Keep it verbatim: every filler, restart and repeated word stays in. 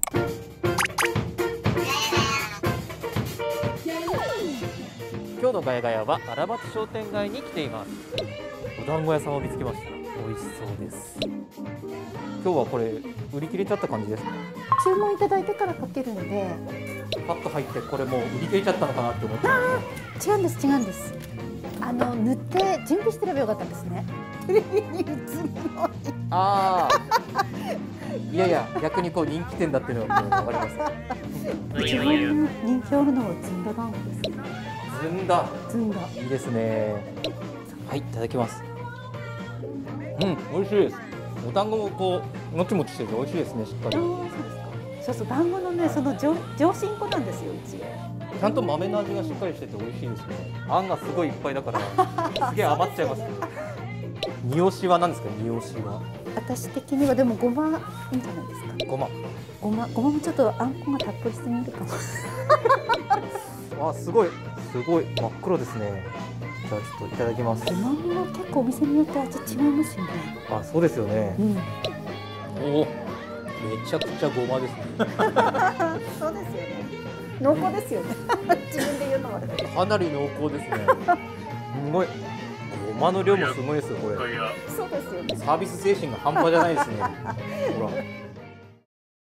今日のガヤガヤは荒町商店街に来ています。お団子屋さんを見つけました。美味しそうです。今日はこれ売り切れちゃった感じですか？ 注文いただいてからかけるので。 パッと入ってこれもう売り切れちゃったのかなって思ってました。違うんです違うんです。あの塗って準備してればよかったんですね。テレビに映るのに。 ああ。いやいや逆にこう人気店だっていうのがわかります。 一番人気あるのはずんだ団子です。 ずんだ。 ずんだ。 いいですね。はい、いただきます。うん、美味しいです。お団子もこうもちもちしてて美味しいですね、しっかり。 そうですか。そうそう、団子のね、その上上新粉なんですよ、うち。 ちゃんと豆の味がしっかりしてて美味しいですね。あんがすごいいっぱいだからすげえ余っちゃいます。煮押しは何ですか？煮押しは。 私的にはでもごまいいんじゃないですか。 ごま。 ごま、ごまもちょっとあんこがたっぷりすぎるかも。 あ、すごいすごい真っ黒ですね。じゃあちょっといただきます。 ごまも結構お店によって味違いますよね。 あ、そうですよね。 うん、 おお、めちゃくちゃごまですね。 そうですよね。濃厚ですよね。自分で言うのは。 かなり濃厚ですね。すごい。ごまの量もすごいですよこれ。 そうですよね。 サービス精神が半端じゃないですね。ほら。